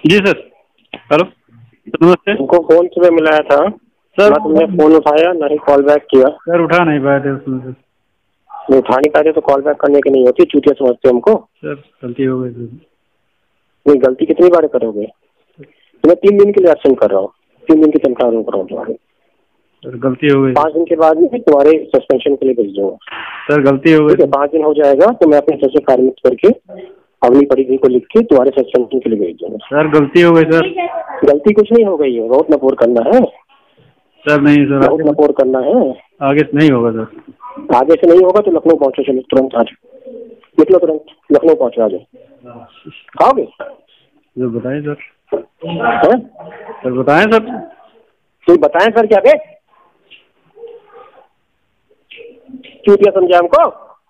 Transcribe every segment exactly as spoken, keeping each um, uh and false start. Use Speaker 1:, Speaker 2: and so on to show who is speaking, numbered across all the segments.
Speaker 1: जी sir. Hello नमस्ते।
Speaker 2: तुमको phone सुबह मिलाया था
Speaker 1: सर,
Speaker 2: ना, तुमने फोन उठाया ना ही कॉल बैक किया।
Speaker 1: सर उठा नहीं पाए थे उसमें सर।
Speaker 2: नहीं उठा नहीं पाए थे तो कॉल बैक करने की नहीं होती, चूतिया समझते हो हमको।
Speaker 1: सर गलती हो गई सर।
Speaker 2: नहीं गलती कितनी बार करोगे? तुम्हें तीन दिन के लिए एब्सेंट कर रहा हूँ, तीन दिन की तनख्वाह नहीं कर रहा हूँ तुम्हारी।
Speaker 1: सर गलती हो गई।
Speaker 2: पाँच दिन के बाद में तुम्हारे सस्पेंशन के लिए भेज दूंगा।
Speaker 1: सर गलती हो गई।
Speaker 2: पाँच दिन हो जाएगा तो मैं अपने सर से कार्मिक करके अपनी परिधि को लिख के तुम्हारे सस्पेंशन के लिए भेज दूंगा।
Speaker 1: सर गलती हो गई सर।
Speaker 2: गलती कुछ नहीं हो गई है, बहुत नपोर करना है
Speaker 1: सर। नहीं सर,
Speaker 2: बहुत नपोर करना है।
Speaker 1: आगे से नहीं होगा सर।
Speaker 2: आगे से नहीं होगा तो लखनऊ पहुंचो, चलो तुरंत आज निकलो, तुरंत लखनऊ पहुंचो, आ जाओ। आओगे?
Speaker 1: सर बताएं सर।
Speaker 2: हैं?
Speaker 1: सर बताएं सर।
Speaker 2: तुम बताएं सर क्या बे? चूतिया समझा हमको?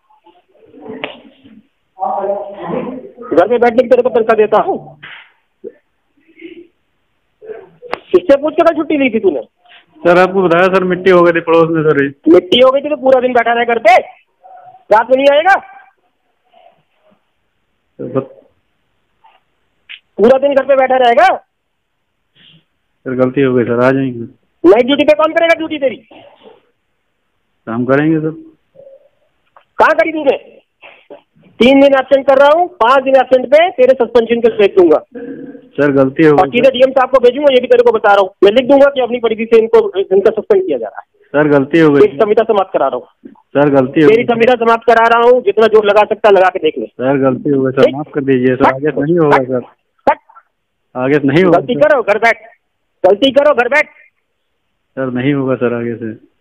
Speaker 2: घर पे बैठने की तेरे को तनख्वाह देता हूँ। किससे पूछ के छुट्टी ली थी तूने?
Speaker 1: सर आपको बताया सर, मिट्टी हो गई थी पड़ोस में सर।
Speaker 2: मिट्टी हो गई थी तो पूरा दिन बैठा रहे घर पे, रात में नहीं आएगा? पूरा दिन घर पे बैठा रहेगा?
Speaker 1: सर गलती हो गई सर, आ जाएंगे।
Speaker 2: नाइट ड्यूटी पे कौन करेगा ड्यूटी तेरी?
Speaker 1: हम करेंगे सर।
Speaker 2: कहाँ करी तूने? तीन दिन एब्सेंट कर रहा हूँ, पांच दिन एब्सेंट पे तेरे सस्पेंशन के भेज दूंगा।
Speaker 1: सर गलती हो गई।
Speaker 2: सीधे डीएम साहब को भेजूंगा, ये भी तेरे को बता रहा हूँ। मैं लिख दूंगा कि अपनी परिधि से इनको इनका सस्पेंड किया जा रहा है।
Speaker 1: सर गलती हो गई।
Speaker 2: तेरी संविधा समाप्त करा रहा हूँ।
Speaker 1: सर गलती हो गई।
Speaker 2: तेरी संविधा समाप्त करा रहा हूँ, जितना जोर लगा सकता लगा के देख ले।
Speaker 1: सर गलती हो गई सर, माफ कर दीजिए सर, आगे से नहीं होगा सर, आगे से नहीं होगा।
Speaker 2: गलती करो घर बैठ, गलती करो घर बैठ।
Speaker 1: सर नहीं होगा सर आगे से।